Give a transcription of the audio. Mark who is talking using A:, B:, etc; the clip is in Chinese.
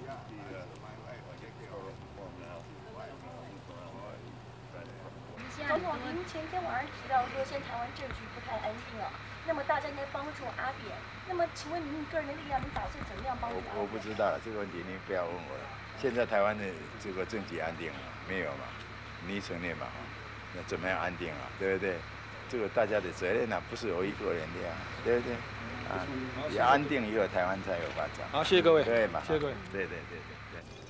A: 总统，您前天晚上提到说，现在台湾政局不太安定啊，那么大家应该帮助阿扁。那么，请问您个人的力量，您打算怎么样帮助阿扁？
B: 我不知道了，这个问题您不要问我了。现在台湾的这个政局安定吗？没有嘛，你承认嘛？那怎么样安定啊？对不对？这个大家的责任啊，不是我一个人的呀，对不对？啊，也安定以后，台湾才有发展。
C: 好，谢谢各位。
B: 对嘛？
C: 谢谢各位。
B: 对。